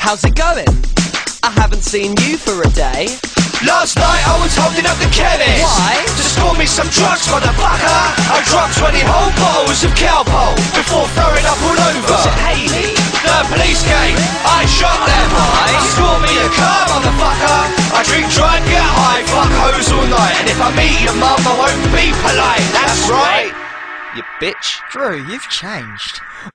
How's it going? I haven't seen you for a day. Last night I was holding up the chemist. Why? To score me some drugs, motherfucker. I dropped 20 whole bottles of Cowpole before throwing up all over. Was it Haley? The police came, I shot them. Why? Score me a car, motherfucker. I drink, drive, get high, fuck hoes all night. And if I meet your mum, I won't be polite. That's right. You bitch. Drew, you've changed.